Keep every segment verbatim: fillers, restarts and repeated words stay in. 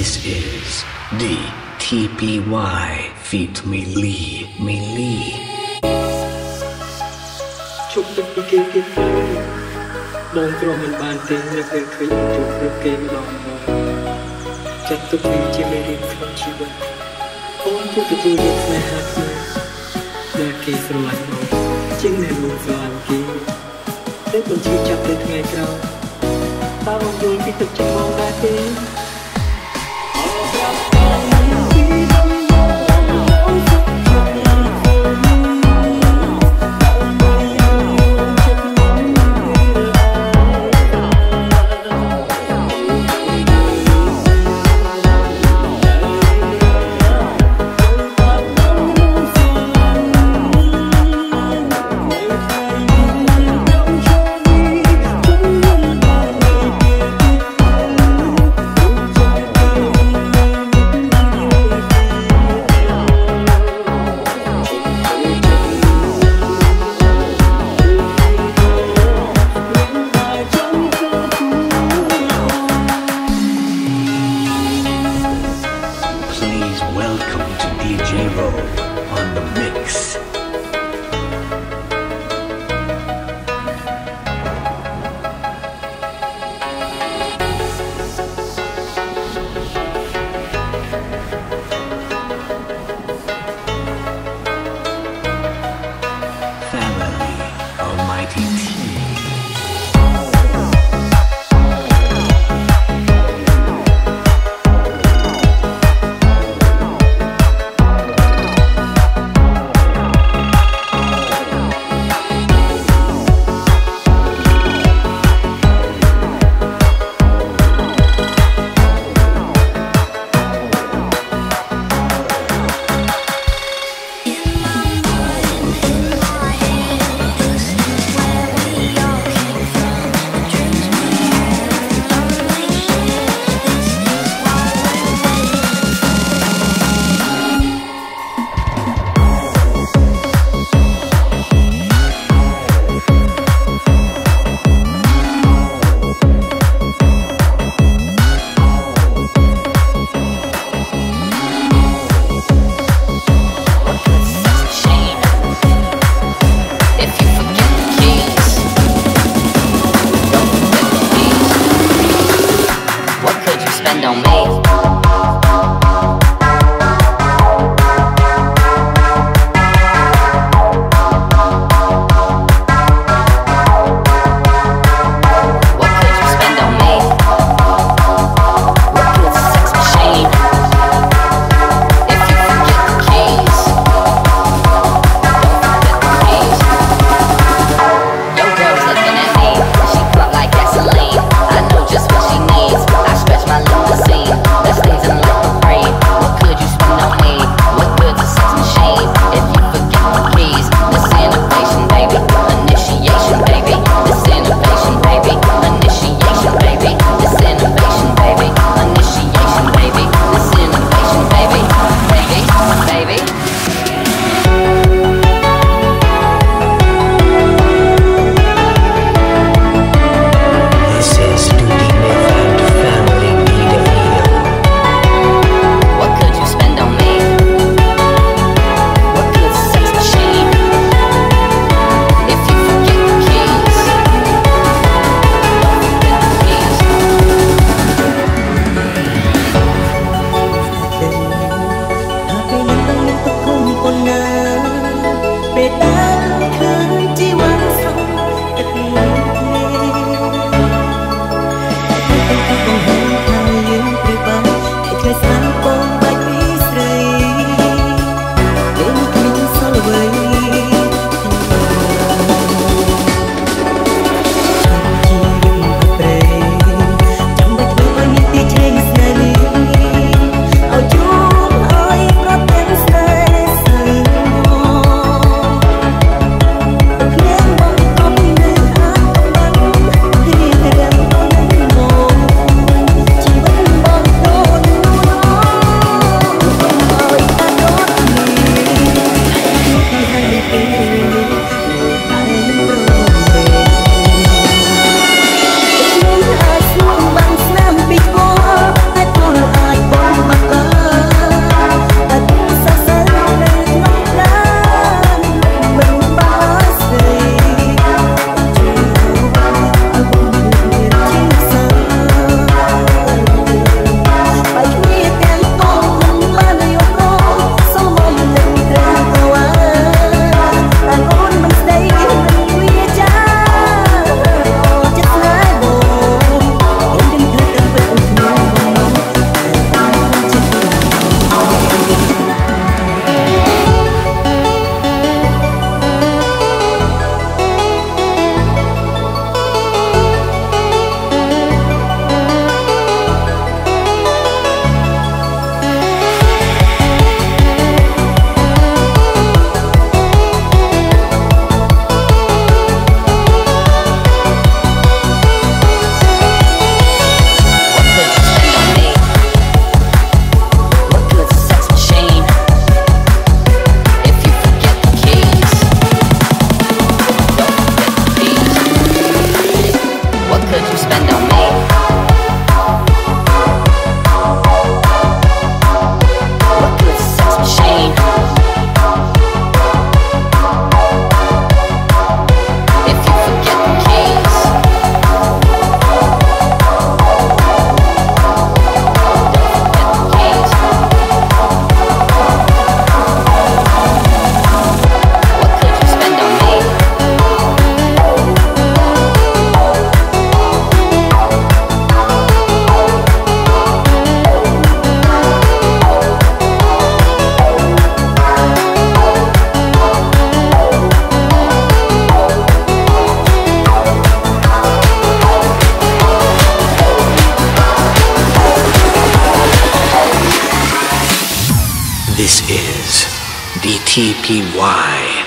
This is D T P Y feat. Melee Melee ជប់ទឹកពីគេគេបងគ្រាន់មិនបានទេនៅពេលឃើញជប់ទឹកគេម្ដងម្ដងចាត់ទុកវាជាមេរៀនក្នុងជីវិតអូនជួយទទួលយកស្នេហាគ្នាដែលគេស្រឡាញ់បងជាងអ្នករួមស្រឡាញ់គេតែបញ្ជាចាប់ទៅថ្ងៃក្រោយតើបងយល់ពីទឹកចិត្តបងដែរទេ Welcome to D J Roll on the mix. Family Almighty Team. On me. Let's This is D T P Y.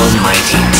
Almighty